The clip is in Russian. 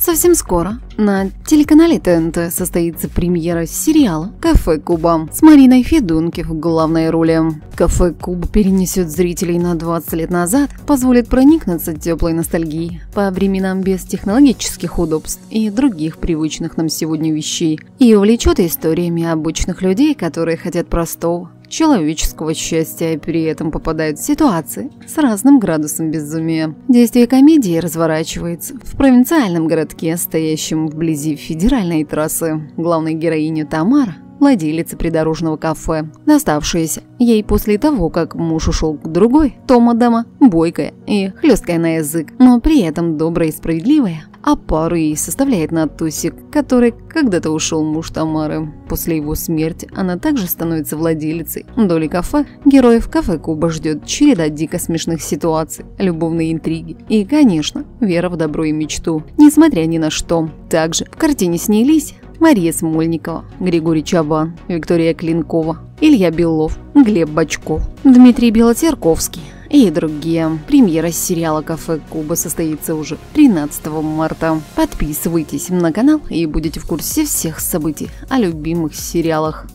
Совсем скоро на телеканале ТНТ состоится премьера сериала «Кафе Куба» с Мариной Федункив в главной роли. «Кафе Куба» перенесет зрителей на 20 лет назад, позволит проникнуться теплой ностальгией по временам без технологических удобств и других привычных нам сегодня вещей и увлечет историями обычных людей, которые хотят простого человеческого счастья и при этом попадают в ситуации с разным градусом безумия. Действие комедии разворачивается в провинциальном городке, стоящем вблизи федеральной трассы. Главная героиня Тамара – владелица придорожного кафе, доставшаяся ей после того, как муж ушел к другой. Тома дама бойкая и хлесткая на язык, но при этом добрая и справедливая. А пару ей составляет Натусик, который когда-то ушел муж Тамары. После его смерти она также становится владелицей доли кафе. Героев «Кафе Куба» ждет череда дико смешных ситуаций, любовные интриги и, конечно, вера в добро и мечту, несмотря ни на что. Также в картине снялись Мария Смольникова, Григорий Чабан, Виктория Клинкова, Илья Белов, Глеб Бочков, Дмитрий Белоцерковский и другие. Премьера сериала «Кафе Куба» состоится уже 13 марта. Подписывайтесь на канал и будете в курсе всех событий о любимых сериалах.